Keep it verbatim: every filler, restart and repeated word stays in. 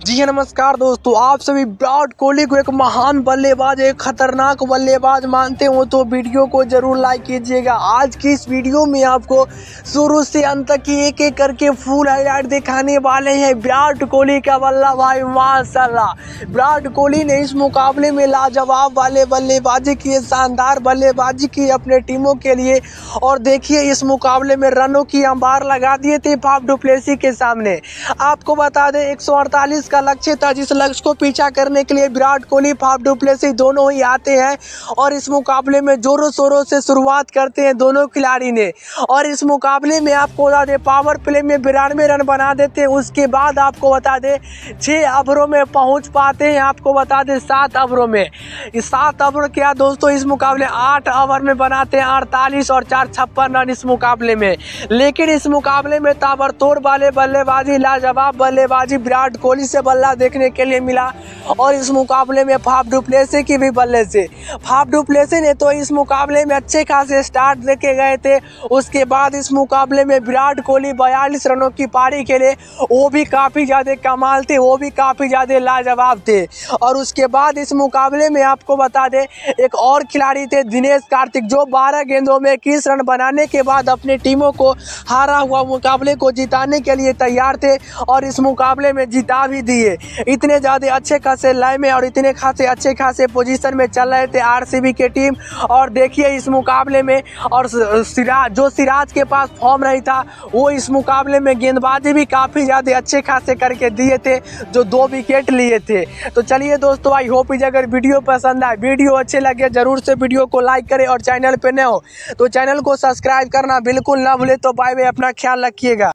जी हाँ, नमस्कार दोस्तों। आप सभी विराट कोहली को एक महान बल्लेबाज, एक खतरनाक बल्लेबाज मानते हो तो वीडियो को जरूर लाइक कीजिएगा। आज की इस वीडियो में आपको शुरू से अंत तक की एक एक करके फुल हाईलाइट दिखाने वाले हैं विराट कोहली का बल्ला भाई। माशाल्लाह, विराट कोहली ने इस मुकाबले में लाजवाब वाले बल्लेबाजी की, शानदार बल्लेबाजी की अपने टीमों के लिए। और देखिए, इस मुकाबले में रनों की अंबार लगा दिए थे फाफ डु प्लेसी के सामने। आपको बता दें, एक सौ अड़तालीस का लक्ष्य था, जिस लक्ष्य को पीछा करने के लिए Virat Kohli, Faf du Plessis दोनों ही आते हैं और इस मुकाबले में जोरों शोरों से शुरुआत करते हैं दोनों खिलाड़ी ने। और इस मुकाबले में आपको बता दें, पावर प्ले में बिरानवे रन बना देते हैं। उसके बाद आपको बता दें, छः ओवरों में पहुंच पाते हैं। आपको बता दें, सात ओवरों में, इस सात ओवर क्या दोस्तों, इस मुकाबले आठ ओवर में बनाते हैं अड़तालीस और चार छप्पन रन इस मुकाबले में। लेकिन इस मुकाबले में ताबड़तोड़ वाले बल्लेबाजी, लाजवाब बल्लेबाजी विराट कोहली से बल्ला देखने के लिए मिला। और इस मुकाबले में फाफ डु प्लेसी की भी बल्ले से, फाफ डु प्लेसी ने तो इस मुकाबले में अच्छे खासे स्टार्ट देके गए थे। उसके बाद इस मुकाबले में विराट कोहली बयालीस रनों की पारी खेले, वो भी काफ़ी ज़्यादा कमाल थे, वो भी काफ़ी ज़्यादा लाजवाब थे। और उसके बाद इस मुकाबले में आपको बता दें, एक और खिलाड़ी थे दिनेश कार्तिक, जो बारह गेंदों में इक्कीस रन बनाने के बाद अपनी टीमों को हारा हुआ मुकाबले को जिताने के लिए तैयार थे और इस मुकाबले में जिता भी दिए। इतने ज़्यादा अच्छे खासे लय में और इतने खासे अच्छे खासे पोजीशन में चल रहे थे आरसीबी के टीम। और देखिए, इस मुकाबले में और सिराज, जो सिराज के पास फॉर्म नहीं था, वो इस मुकाबले में गेंदबाजी भी काफ़ी ज़्यादा अच्छे खासे करके दिए थे, जो दो विकेट लिए थे। तो चलिए दोस्तों, आई होप अगर वीडियो पसंद आए, वीडियो अच्छे लगे, जरूर से वीडियो को लाइक करें और चैनल पे नए हो तो चैनल को सब्सक्राइब करना बिल्कुल ना भूले। तो बाय बाय, अपना ख्याल रखिएगा।